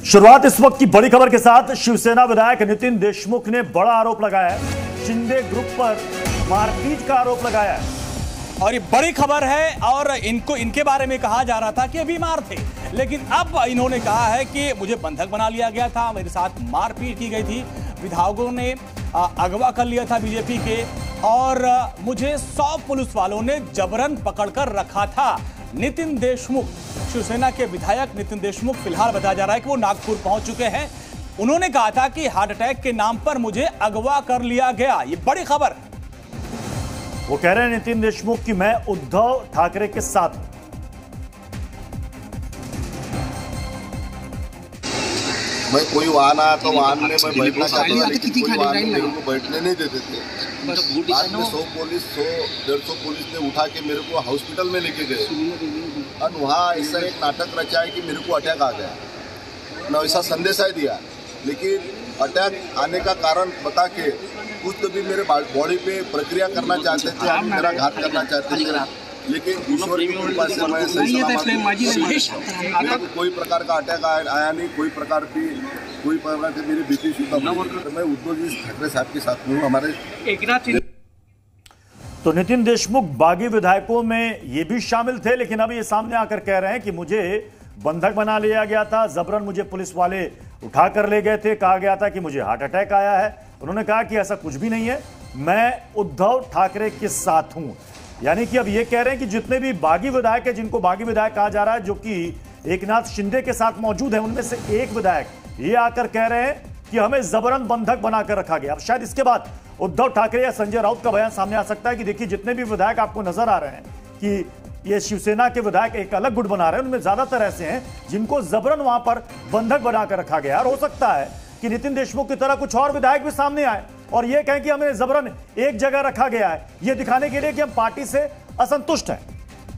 शुरुआत इस वक्त की बड़ी खबर के साथ। शिवसेना विधायक नितिन देशमुख ने बड़ा आरोप लगाया है, शिंदे ग्रुप पर मारपीट का आरोप लगाया है और ये बड़ी खबर है। और इनके बारे में कहा जा रहा था कि बीमार थे, लेकिन अब इन्होंने कहा है कि मुझे बंधक बना लिया गया था, मेरे साथ मारपीट की गई थी, विधायकों ने अगवा कर लिया था बीजेपी के, और मुझे 100 पुलिस वालों ने जबरन पकड़कर रखा था। नितिन देशमुख, शिवसेना के विधायक नितिन देशमुख, फिलहाल बताया जा रहा है कि वो नागपुर पहुंच चुके हैं। उन्होंने कहा था कि हार्ट अटैक के नाम पर मुझे अगवा कर लिया गया। ये बड़ी खबर। वो कह रहे हैं नितिन देशमुख कि मैं उद्धव ठाकरे के साथ हूं। मैं कोई वाहन आया तो वाहन में मैं बैठना चाहता था, लेकिन कोई वाहन मेरे को बैठने नहीं देते थे। बाद में 100 पुलिस 100-150 पुलिस ने उठा के मेरे को हॉस्पिटल में लेके गए और वहाँ ऐसा एक नाटक रचा है कि मेरे को अटैक आ गया। मैं वैसा संदेशा ही दिया, लेकिन अटैक आने का कारण बता के कुछ तो भी मेरे बॉडी पे प्रक्रिया करना चाहते थे, मेरा घात करना चाहते थे, लेकिन ईश्वर की कृपा से मैं सही सलामत, कोई प्रकार का अटैक आया नहीं, कोई प्रकार की मेरी बीपी शुद्ध। मैं उद्धव जी ठाकरे साहब के साथ हूँ। हमारे तो नितिन देशमुख बागी विधायकों में ये भी शामिल थे, लेकिन अब ये सामने आकर कह रहे हैं कि मुझे बंधक बना लिया गया था, जबरन मुझे पुलिस वाले उठा कर ले गए थे, कहा गया था कि मुझे हार्ट अटैक आया है। उन्होंने कहा कि ऐसा कुछ भी नहीं है, मैं उद्धव ठाकरे के साथ हूं। यानी कि अब ये कह रहे हैं कि जितने भी बागी विधायक है, जिनको बागी विधायक कहा जा रहा है, जो कि एकनाथ शिंदे के साथ मौजूद है, उनमें से एक विधायक ये आकर कह रहे हैं कि हमें जबरन बंधक बनाकर रखा गया। अब शायद इसके बाद उद्धव ठाकरे या संजय राउत का बयान सामने आ सकता है कि देखिए जितने भी विधायक आपको नजर आ रहे हैं कि ये शिवसेना के विधायक एक अलग गुट बना रहे हैं, उनमें ज्यादातर ऐसे हैं जिनको जबरन वहां पर बंधक बनाकर रखा गया। और हो सकता है कि नितिन देशमुख की तरह कुछ और विधायक भी सामने आए और ये कहें कि हमें जबरन एक जगह रखा गया है, ये दिखाने के लिए कि हम पार्टी से असंतुष्ट हैं।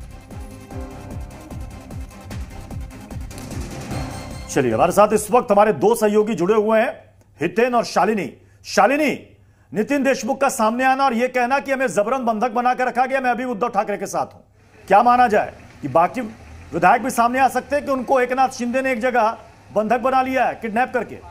चलिए, हमारे साथ इस वक्त हमारे दो सहयोगी जुड़े हुए हैं, हितेन और शालिनी। शालिनी, नितिन देशमुख का सामने आना और यह कहना कि हमें जबरन बंधक बनाकर रखा गया, मैं अभी उद्धव ठाकरे के साथ हूं, क्या माना जाए कि बाकी विधायक भी सामने आ सकते हैं कि उनको एकनाथ शिंदे ने एक जगह बंधक बना लिया है किडनैप करके?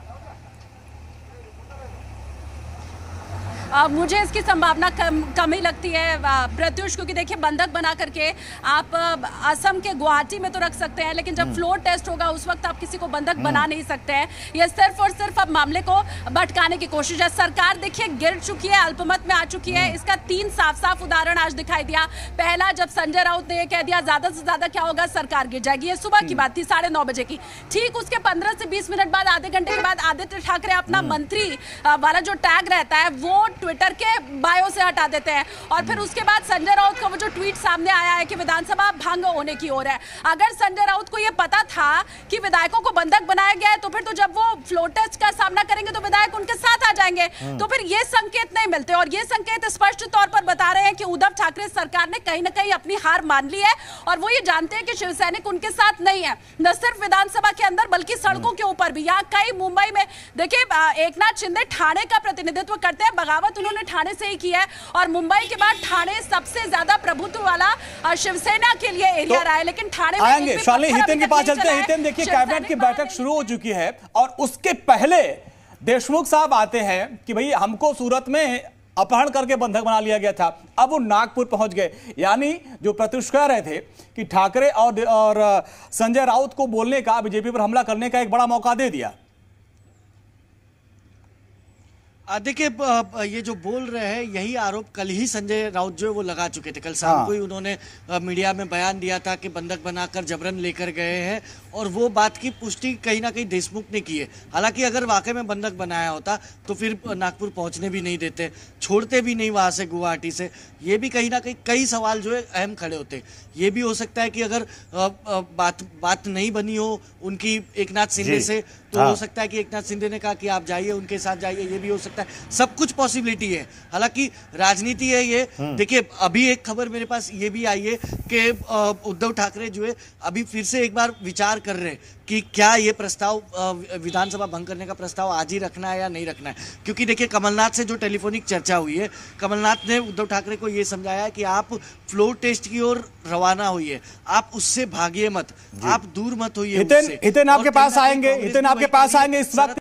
मुझे इसकी संभावना कम ही लगती है प्रत्युष, क्योंकि देखिए बंधक बना करके आप असम के गुवाहाटी में तो रख सकते हैं, लेकिन जब फ्लोर टेस्ट होगा उस वक्त आप किसी को बंधक बना नहीं सकते हैं। ये सिर्फ और सिर्फ अब मामले को भटकाने की कोशिश है। सरकार देखिए गिर चुकी है, अल्पमत में आ चुकी है। इसका 3 साफ उदाहरण आज दिखाई दिया। पहला, जब संजय राउत ने यह कह दिया ज्यादा से ज्यादा क्या होगा, सरकार गिर जाएगी, ये सुबह की बात थी 9:30 बजे की। ठीक उसके 15 से 20 मिनट बाद, आधे घंटे के बाद आदित्य ठाकरे अपना मंत्री वाला जो टैग रहता है वो ट्विटर के बायो से हटा देते हैं, और फिर उसके बाद संजय राउत का वो जो ट्वीट सामने आया है कि विधानसभा भंग होने की ओर है। अगर संजय राउत को यह पता था कि विधायकों को बंधक बनाया गया है, तो फिर तो जब वो फ्लोर टेस्ट का सामना करेंगे तो विधायक उनके साथ आ जाएंगे। तो फिर ये संकेत नहीं मिलते, और ये संकेत स्पष्ट तौर पर बता रहे हैं कि उद्धव ठाकरे सरकार ने कहीं ना कहीं अपनी हार मान ली है, और वो ये जानते हैं कि शिवसैनिक उनके साथ नहीं है, न सिर्फ विधानसभा के अंदर बल्कि सड़कों के ऊपर भी। यहाँ कई मुंबई में देखिए एकनाथ शिंदे ठाणे का प्रतिनिधित्व करते हैं, बगावत उन्होंने ठाणे से ही किया है, और मुंबई के बाद ठाणे सबसे ज्यादा प्रभुत्व वाला शिवसेना के लिए एरिया रहा है। लेकिन ठाणे में आएंगे, शालिनी हितेन के पास चलते हैं। हितेन, देखिए कैबिनेट की बैठक शुरू हो चुकी है और उसके पहले देशमुख साहब आते हैं कि भाई हमको सूरत में अपहरण करके बंधक बना लिया गया था, अब वो नागपुर पहुंच गए। यानी जो प्रत्युष कह रहे थे कि ठाकरे और संजय राउत को बोलने का, बीजेपी पर हमला करने का एक बड़ा मौका दे दिया। देखिए ये जो बोल रहे हैं यही आरोप कल ही संजय राउत जो है वो लगा चुके थे। कल शाम को ही उन्होंने मीडिया में बयान दिया था कि बंधक बनाकर जबरन लेकर गए हैं, और वो बात की पुष्टि कहीं ना कहीं देशमुख ने की है। हालांकि अगर वाकई में बंधक बनाया होता तो फिर नागपुर पहुंचने भी नहीं देते, छोड़ते भी नहीं वहां से, गुवाहाटी से। ये भी कहीं ना कहीं कई सवाल जो है अहम खड़े होते। ये भी हो सकता है कि अगर बात नहीं बनी हो उनकी एकनाथ शिंदे से, तो हो सकता है कि एकनाथ शिंदे ने कहा कि आप जाइए, उनके साथ जाइए। ये भी हो सकता है सकता है, सब कुछ पॉसिबिलिटी है। हालांकि राजनीति है ये। देखिए अभी एक खबर मेरे पास ये भी आई है कि उद्धव ठाकरे जो है अभी फिर से एक बार विचार कर रहे हैं कि क्या ये प्रस्ताव विधानसभा भंग करने का प्रस्ताव आज ही रखना है या नहीं रखना है। क्योंकि देखिए कमलनाथ से जो टेलीफोनिक चर्चा हुई है, कमलनाथ ने उद्धव ठाकरे को ये समझाया है कि आप फ्लोर टेस्ट की ओर रवाना होइए, आप उससे भागिए मत, आप दूर मत होइए। हितेन आपके पास आएंगे, हितेन आपके पास आएंगे इस वक्त।